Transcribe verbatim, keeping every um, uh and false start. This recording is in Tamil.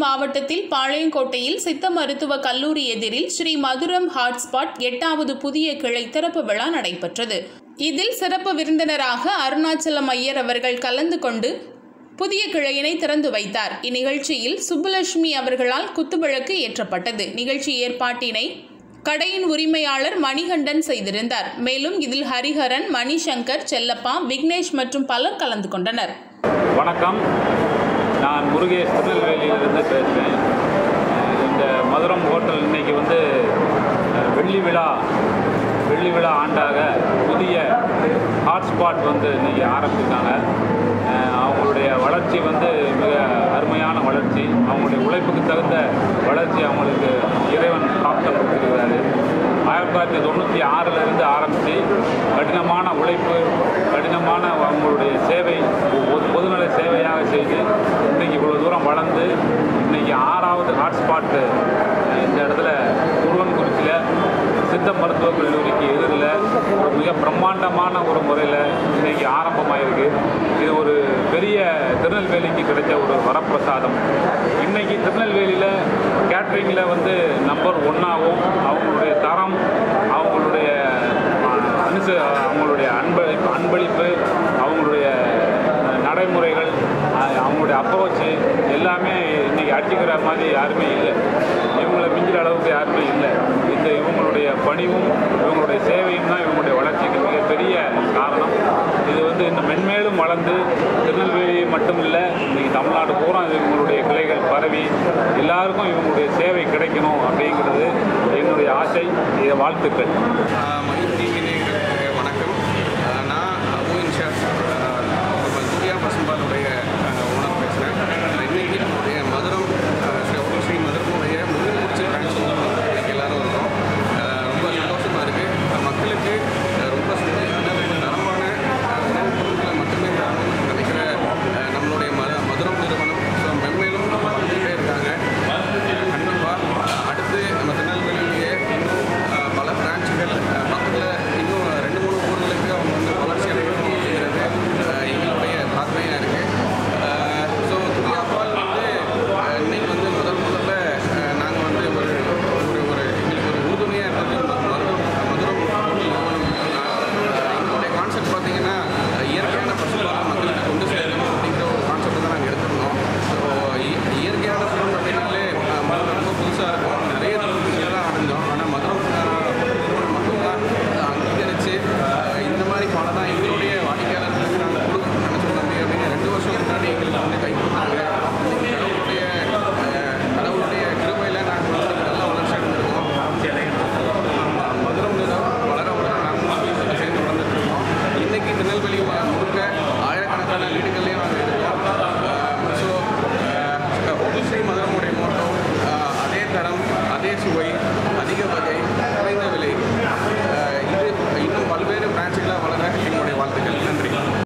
மாவட்டத்தில் பாளையங்கோட்டையில் சித்த மருத்துவ கல்லூரி எதிரில் ஸ்ரீ மதுரம் ஹாட்ஸ்பாட் எட்டாவது புதிய கிளை திறப்பு விழா நடைபெற்றது. இதில் சிறப்பு விருந்தினராக அருணாச்சலம் ஐயர் அவர்கள் கலந்து கொண்டு புதிய கிளையினை திறந்து வைத்தார். இந்நிகழ்ச்சியில் சுப்புலட்சுமி அவர்களால் குத்துவிளக்கு ஏற்றப்பட்டது. நிகழ்ச்சி ஏற்பாட்டினை கடையின் உரிமையாளர் மணிகண்டன் செய்திருந்தார். மேலும் இதில் ஹரிஹரன், மணிசங்கர், செல்லப்பா, விக்னேஷ் மற்றும் பலர் கலந்து கொண்டனர். வணக்கம், நான் முருகேஷ் திருநெல்வேலியிலிருந்து பேசுகிறேன். இந்த மதுரம் ஹோட்டல் இன்னைக்கு வந்து வெள்ளி விழா வெள்ளி விழா ஆண்டாக புதிய ஹாட்ஸ்பாட் வந்து இன்றைக்கி ஆரம்பிச்சிருக்காங்க. அவங்களுடைய வளர்ச்சி வந்து மிக அருமையான வளர்ச்சி. அவங்களுடைய உழைப்புக்கு தகுந்த வளர்ச்சி அவங்களுக்கு இறைவன் பிராப்தம் கொடுத்துருக்கிறாரு. ஆயிரத்தி தொள்ளாயிரத்தி தொண்ணூற்றி ஆறிலிருந்து ஆரம்பித்து கடினமான உழைப்பு, கடினமான அவங்களுடைய சேவை பொதுநல சேவையாக செய்து இன்றைக்கி இவ்வளோ தூரம் வளர்ந்து இன்றைக்கி ஆறாவது ஹாட்ஸ்பாட்டு இந்த இடத்துல குருவன்குறிச்சியில் சித்த மருத்துவக் கல்லூரிக்கு எதிரில் ஒரு மிக பிரம்மாண்டமான ஒரு முறையில் இன்றைக்கி ஆரம்பமாயிருக்கு. இது ஒரு பெரிய திருநெல்வேலிக்கு கிடைச்ச ஒரு வரப்பிரசாதம். இன்றைக்கி திருநெல்வேலியில் கேட்ரிங்கில் வந்து நம்பர் ஒன்றாகவும் அவங்களுடைய தரம், அவங்களுடைய அனுச அவங்களுடைய அன்பளிப்பு அன்பளிப்பு அவங்களுடைய நடைமுறைகள், அவங்களுடைய அப்ரோச்சு எல்லாமே இன்றைக்கி அடிச்சுக்கிற மாதிரி யாருமே இல்லை. இவங்களை மிஞ்சிற அளவுக்கு யாருமே இல்லை. இந்த இவங்களுடைய பணிவும் இவங்களுடைய சேவையும் தான் இவங்களுடைய வளர்ச்சிக்கு மிகப்பெரிய காரணம். இது வந்து இன்னும் மென்மேலும் வளர்ந்து திருநெல்வேலி மட்டும் இல்லை, இன்றைக்கி தமிழ்நாடு பூரா இவங்களுடைய கிளைகள் பரவி எல்லாருக்கும் இவங்களுடைய சேவை கிடைக்கணும் அப்படிங்கிறது என்னுடைய ஆசை. இதை வாழ்த்துக்கள்.